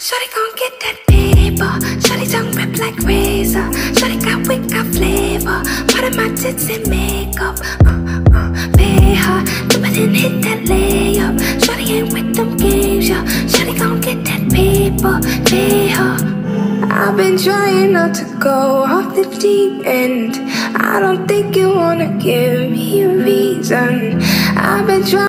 Shawty gon' get that paper. Shawty tongue rip like razor. Shawty got wit, got flavor. Part of my tits and makeup. Pay her, do it and hit that layup. Shawty ain't with them games, yo. Shawty gon' get that paper. Pay her. I've been trying not to go off the deep end. I don't think you wanna give me a reason. I've been trying.